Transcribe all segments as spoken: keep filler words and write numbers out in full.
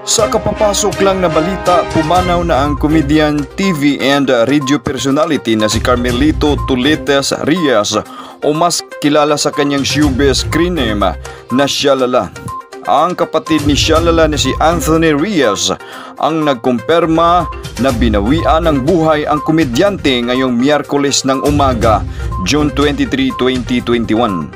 Sa kapapasok lang na balita, pumanaw na ang comedian, T V and radio personality na si Carmelito Tolites Reyes o mas kilala sa kanyang showbiz screen name na Shalala. Ang kapatid ni Shalala na si Anthony Reyes ang nagkumpirma na binawian ng buhay ang komedyante ngayong Miyerkules ng umaga, June twenty-third, twenty twenty-one.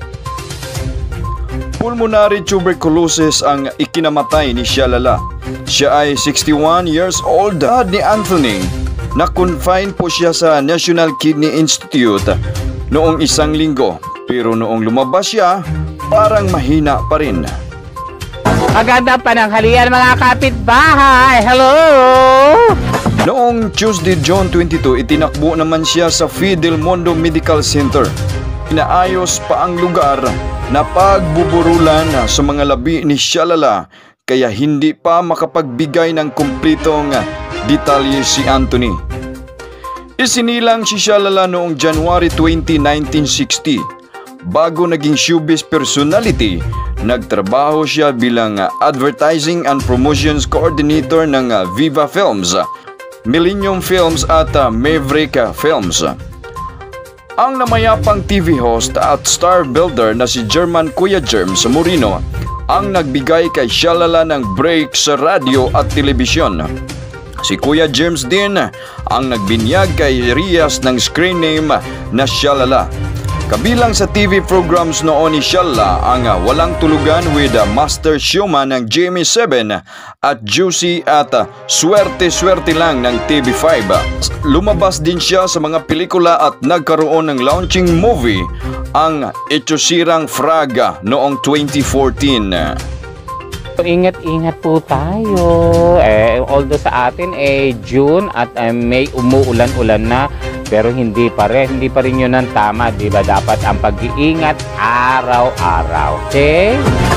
Pulmonary tuberculosis ang ikinamatay ni Shalala. Siya ay sixty-one years old. Dad ni Anthony, na-confine po siya sa National Kidney Institute noong isang linggo. Pero noong lumabas siya, parang mahina pa rin. Magandang pananghalian mga kapitbahay! Hello! Noong Tuesday, June twenty-second, itinakbo naman siya sa Fidelmondo Medical Center. Inaayos pa ang lugar na pagbuburulan sa mga labi ni Shalala kaya hindi pa makapagbigay ng kumpletong detalye si Anthony. Isinilang si Shalala noong January twentieth, nineteen sixty. Bago naging showbiz personality, nagtrabaho siya bilang advertising and promotions coordinator ng Viva Films, Millennium Films at Maverick Films. Ang namayapang T V host at star builder na si German Kuya Germs Moreno ang nagbigay kay Shalala ng break sa radyo at telebisyon. Si Kuya Germs din ang nagbinyag kay Reyes ng screen name na Shalala. Kabilang sa T V programs noon ni Shalala ang Walang Tulugan with Master Showman ng G M A seven at Juicy at Swerte-Swerte Lang ng T V five. Lumabas din siya sa mga pelikula at nagkaroon ng launching movie ang Itosirang Fraga noong twenty fourteen. Ingat-ingat po tayo. Eh, although sa atin eh June at eh, May umuulan-ulan na, pero hindi pa rin, hindi pa rin yun ang tama, di ba? Dapat ang pag-iingat araw-araw. Okay?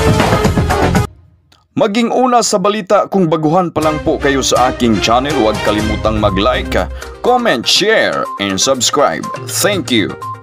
Maging una sa balita, kung baguhan pa lang po kayo sa aking channel, huwag kalimutang mag-like, comment, share, and subscribe. Thank you!